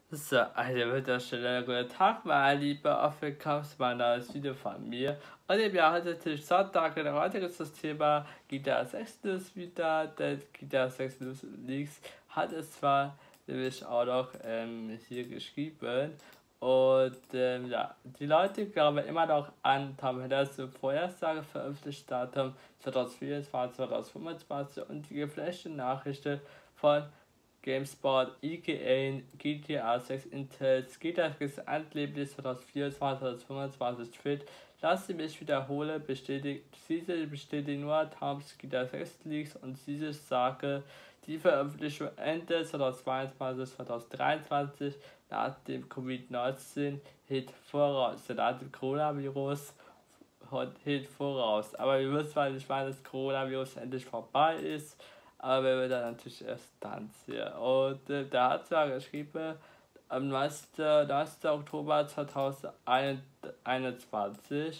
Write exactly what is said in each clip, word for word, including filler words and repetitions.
So, einen wunderschönen guten Tag, meine liebe Aufmerksamkeit, neues Video von mir. Und im Jahr heute ist Sonntag, und heute ist das Thema G T A sechs News wieder, denn G T A sechs News Leaks hat es zwar nämlich auch noch ähm, hier geschrieben. Und ähm, ja, die Leute glauben immer noch an Tom Henderson Vorhersage veröffentlicht Datum zwanzig vierundzwanzig, zwanzig fünfundzwanzig und die geflashte Nachrichten von GameSpot, aka G T A sechs Intels, G T A sechs angeblich zwanzig vierundzwanzig, zwanzig fünfundzwanzig Tweet. Lass sie mich wiederholen, bestätigt, diese bestätigen nur Toms G T A sechs Leaks und diese Sage, die Veröffentlichung Ende zwanzig zweiundzwanzig, zwanzig dreiundzwanzig nach dem Covid neunzehn Hit voraus, nach dem Coronavirus Hit voraus. Aber wir wissen zwar nicht, wann das Coronavirus endlich vorbei ist, aber wir dann natürlich erst dann sehen. Und äh, da hat zwar geschrieben, am neunten Oktober zweitausendeinundzwanzig.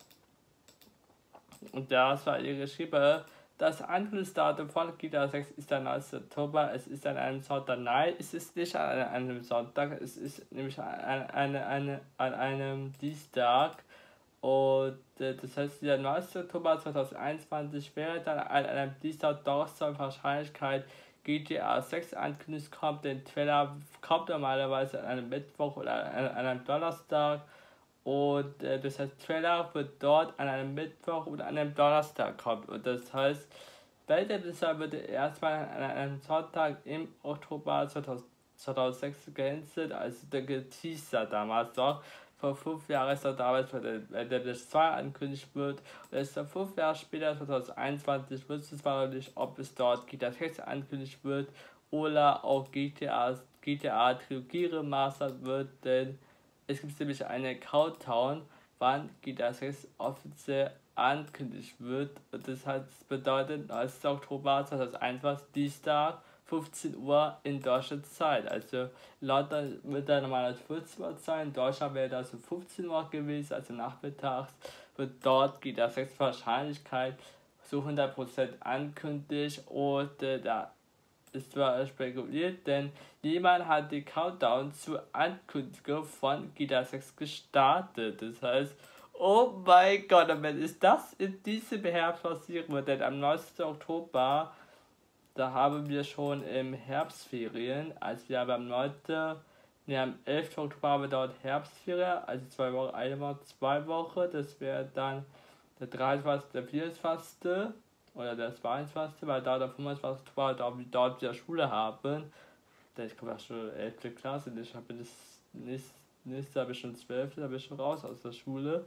Und da war ihr geschrieben, das Ankündigungsdatum von G T A sechs ist der neunte Oktober, es ist an einem Sonntag. Nein, es ist nicht an einem Sonntag, es ist nämlich an, eine, eine, an einem Dienstag. Und äh, das heißt, der neunte Oktober zweitausendeinundzwanzig wäre dann an einem Dienstag Donnerstag Wahrscheinlichkeit G T A sechs ankündigt kommt. Der Trailer kommt normalerweise an einem Mittwoch oder an, an einem Donnerstag. Und äh, das heißt, Trailer wird dort an einem Mittwoch oder an einem Donnerstag kommen. Und das heißt, wenn der Blizzard würde erstmal an einem Sonntag im Oktober zweitausendsechs gecancelt, also der Teaser damals noch. Vor fünf Jahren ist er damals, wenn der Blizzard zwei ankündigt wird. Und es ist dann fünf Jahre später, zweitausendeinundzwanzig, wusste zwar noch nicht, ob es dort G T A sechs ankündigt wird oder auch G T A, G T A Trilogie remastert wird, denn es gibt nämlich einen Countdown, wann G T A sechs offiziell ankündigt wird. Und das heißt, bedeutet neunten Oktober zweitausendeinundzwanzig, Dienstag, fünfzehn Uhr in deutscher Zeit. Also in London wird da normalerweise vierzehn Uhr sein, in Deutschland wäre das um fünfzehn Uhr gewesen, also nachmittags wird dort G T A sechs Wahrscheinlichkeit zu hundert Prozent ankündigt. Und äh, da ist zwar spekuliert, denn jemand hat den Countdown zur Ankündigung von G T A sechs gestartet. Das heißt, oh mein Gott, und wenn es das in diesem Herbst passieren wird, denn am neunten Oktober, da haben wir schon im Herbstferien, also wir haben am neunten Ne, am elften Oktober haben wir dort Herbstferien, also zwei Wochen, eine Woche, zwei Wochen, das wäre dann der dreiundzwanzigste, der vierundzwanzigste oder der zweiundzwanzigste, weil da der fünfundzwanzigste Oktober da wir dort wieder Schule haben. Denn ich komme ja schon elfte Klasse, ich habe das nächste, nächste habe ich schon zwölfte, da bin ich schon raus aus der Schule.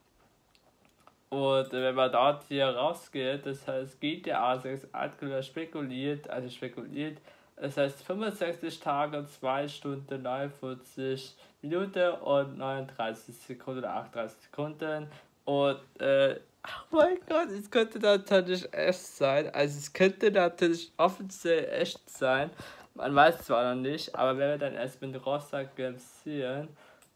Und wenn man dort hier rausgeht, das heißt G T A sechs aktuell spekuliert, also spekuliert, das heißt fünfundsechzig Tage, zwei Stunden, neunundvierzig Minuten und neununddreißig Sekunden oder achtunddreißig Sekunden. Und äh, oh mein Gott, es könnte natürlich echt sein. Also es könnte natürlich offiziell echt sein. Man weiß es zwar noch nicht, aber wenn wir dann erst mit Roster Games sehen,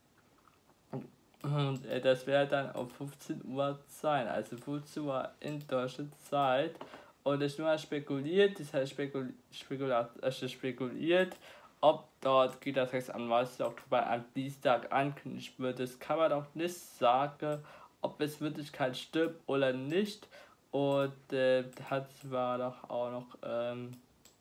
und äh, das wäre dann um fünfzehn Uhr sein, also fünfzehn Uhr in deutscher Zeit. Und es nur spekuliert, das heißt spekul spekulat also spekuliert, ob dort G T A sechs am neunten Oktober am Dienstag ankündigt wird. Das kann man auch nicht sagen, ob es wirklich kein stimmt oder nicht. Und äh, hat zwar doch auch noch ähm,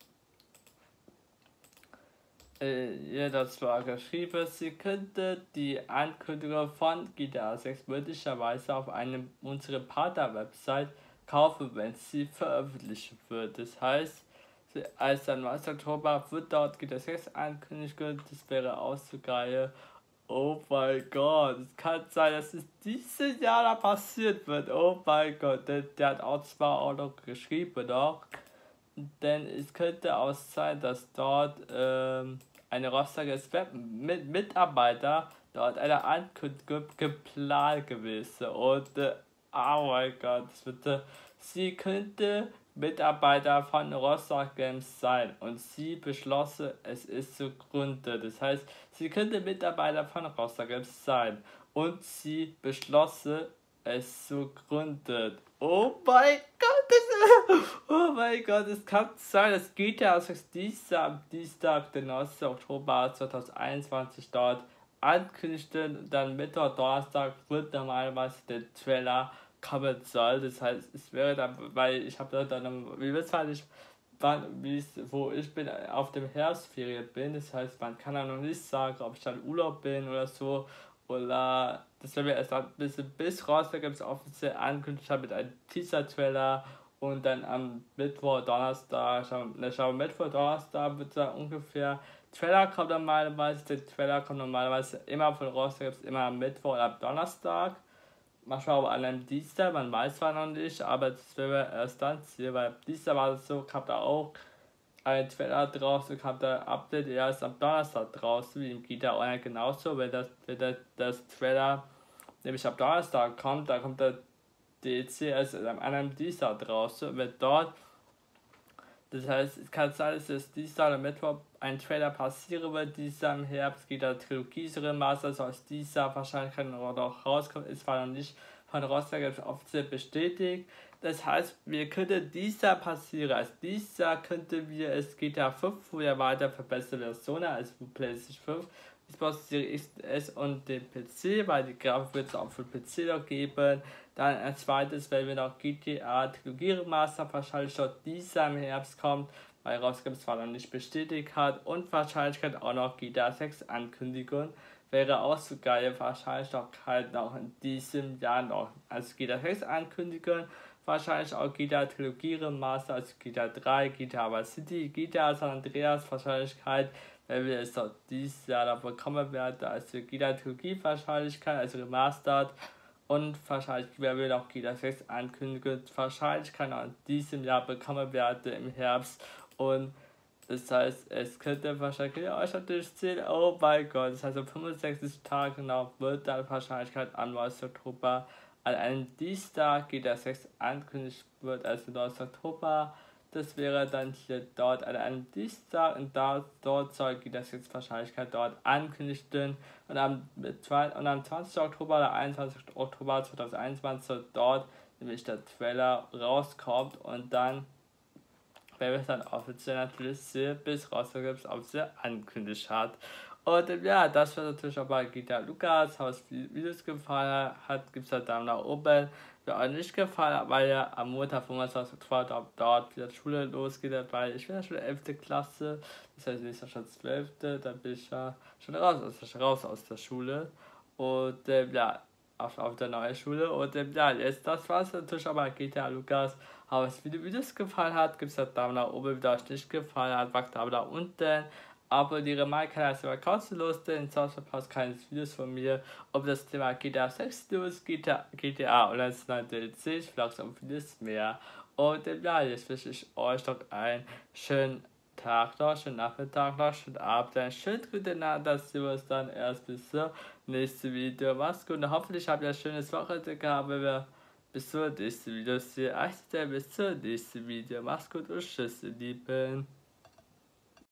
äh, ja, das war geschrieben, sie könnte die Ankündigung von G T A sechs möglicherweise auf einem unserer Partner-Website kaufen, wenn sie veröffentlicht wird. Das heißt, als dann neunten Oktober wird dort G T A sechs ankündigt, das wäre auch so geil. Oh mein Gott, es kann sein, dass es dieses Jahr da passiert wird. Oh mein Gott, der, der hat auch zwar auch noch geschrieben, doch. Denn es könnte auch sein, dass dort ähm, eine Rostockers Web mit Mitarbeiter dort eine Ankündigung geplant gewesen. Und äh, oh mein Gott, bitte, sie könnte Mitarbeiter von Rostock Games sein und sie beschlossen, es ist zugrunde. Das heißt, sie könnte Mitarbeiter von Rostock Games sein und sie beschlossen, es zugrunde. Oh mein Gott, das Oh mein Gott, es kann sein, dass G T A sechs Dienstag, am Dienstag, den neunten Oktober zweitausendeinundzwanzig dort ankündigten. Dann Mittwoch, Donnerstag wird normalerweise der Trailer kommen soll. Das heißt, es wäre dann, weil ich habe da dann, wie wisst ihr nicht, wann, wie wo ich bin, auf dem Herbstferien bin. Das heißt, man kann ja noch nicht sagen, ob ich dann Urlaub bin oder so. Oder das werden wir erst ein bisschen bis raus, da gibt es offiziell ankündigt mit einem Teaser-Trailer und dann am Mittwoch, Donnerstag, ne, schau, Mittwoch, Donnerstag wird da ungefähr. Trailer kommt normalerweise, der Trailer kommt normalerweise immer von raus, da gibt es immer am Mittwoch oder am Donnerstag. Manchmal auch an einem Dienstag, man weiß zwar noch nicht, aber das wäre erst dann hier, weil Dienstag war es so, kam da auch ein Trailer draußen, kam der Update erst am Donnerstag draußen, wie im G T A Online genauso, wenn das, wenn das, das Trailer nämlich am Donnerstag kommt, da kommt der D L C erst am anderen Dienstag draußen, wenn dort, das heißt, es kann sein, dass es Dienstag oder Mittwoch ein Trailer passieren wird, dieser im Herbst geht der Trilogie Master, soll es dieser wahrscheinlich noch rauskommen, ist zwar noch nicht von Rostock offiziell bestätigt. Das heißt, wir könnte dieser passieren. Als dieser könnte wir es G T A fünf wieder weiter verbesserte Versionen als PlayStation fünf, Xbox Series X S und den P C, weil die Grafik wird es auch für P C noch geben. Dann als zweites werden wir noch G T A Trilogie Remaster wahrscheinlich schon dieser im Herbst kommt, weil rauskommt zwar noch nicht bestätigt hat und wahrscheinlich auch noch G T A sechs ankündigen. Wäre auch so geil, wahrscheinlich auch halt noch in diesem Jahr noch als G T A sechs ankündigen. Wahrscheinlich auch G T A Trilogie Remaster, also G T A drei, G T A Vice City, G T A San Andreas Wahrscheinlichkeit, wenn wir es auch dieses Jahr da bekommen werden, also G T A Trilogie Wahrscheinlichkeit, also Remastered. Und wahrscheinlich werden wir noch G T A sechs ankündigen. Wahrscheinlich kann auch in diesem Jahr bekommen werden im Herbst. Und das heißt, es könnte wahrscheinlich euch natürlich sehen, oh mein Gott, das heißt, um fünfundsechzig Tage genau wird dann Wahrscheinlichkeit am neunten Oktober an einem Dienstag G T A sechs ankündigt wird, also neunten Oktober. Das wäre dann hier dort an einem Dienstag und da, dort soll G T A sechs Wahrscheinlichkeit dort ankündigen. Und am, und am zwanzigsten Oktober oder einundzwanzigsten Oktober zweitausendeinundzwanzig soll dort nämlich der Trailer rauskommt und dann wenn wir es dann offiziell natürlich sehr bis rausgibt, offiziell ankündigt hat. Und ja, das war natürlich auch bei G T A Lukas. Falls es Videos gefallen hat, gibt es halt Daumen nach oben. Wer euch nicht gefallen hat, weil ja am Montag fünfundzwanzigsten Oktober dort wieder Schule losgeht, weil ich bin ja schon der elfte Klasse. Das heißt, ich bin ja schon zwölfte Da bin ich ja schon raus aus der, raus aus der Schule. Und äh, ja, auf, auf der neuen Schule. Und äh, ja, jetzt das war's natürlich auch bei G T A Lukas. Aber wenn das Video gefallen hat, gibt es einen Daumen nach oben. Wenn euch nicht gefallen hat, macht Daumen nach unten. Abonniere meinen Kanal, ist immer kostenlos, denn sonst verpasst keine Videos von mir. Ob das Thema G T A sechs News, G T A, G T A oder das neue D L C, Vlogs und vieles mehr. Und ja, jetzt wünsche ich euch noch einen schönen Tag noch, schönen Nachmittag noch, schönen Abend, einen schönen guten Nacht, dass wir uns dann erst bis zum nächsten Video. Macht's gut und hoffentlich habt ihr ein schönes Wochenende gehabt, wenn wir bis zum nächsten Video sehen. Also, bis zum nächsten Video. Macht's gut und tschüss, ihr Lieben.